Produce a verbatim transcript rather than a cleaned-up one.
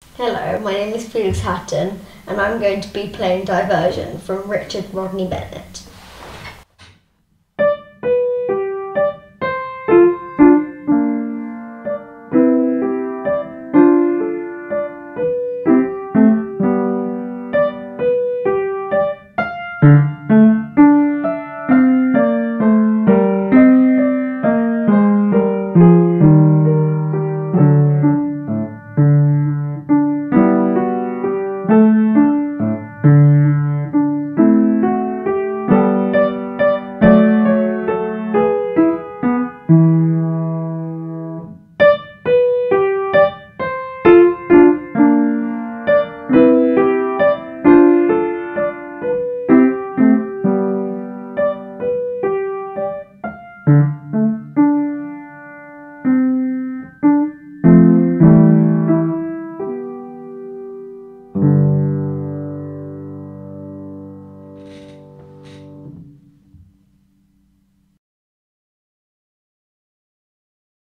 Hello, my name is Felix Hatton and I'm going to be playing Diversion from Richard Rodney Bennett.